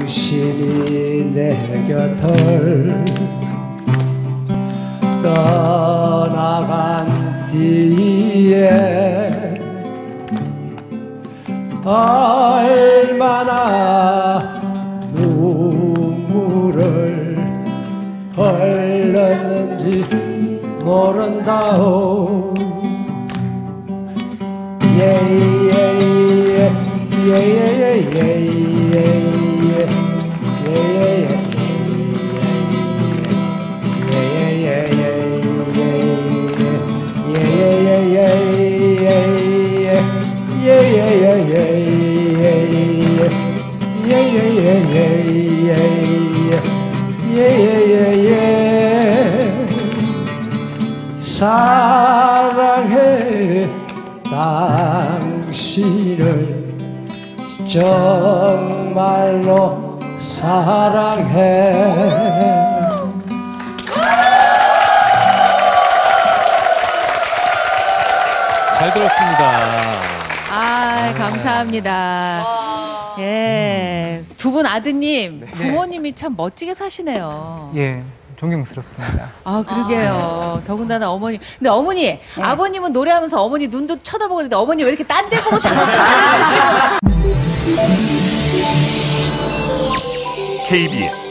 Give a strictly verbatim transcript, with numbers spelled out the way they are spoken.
당신이 내 곁을 떠나간 뒤에 얼마나 눈물을 흘렸는지 모른다오. 예예예 예예예예예예 사랑해 당신을 정말로 사랑해. 잘 들었습니다. 아, 감사합니다. 예, 두 분 아드님, 네. 부모님이 참 멋지게 사시네요. 예, 존경스럽습니다. 아, 그러게요. 더군다나 어머니. 근데 어머니, 네. 아버님은 노래하면서 어머니 눈도 쳐다보고 그랬는데 어머니 왜 이렇게 딴 데 보고 자꾸 기타를 치시고. 케이비에스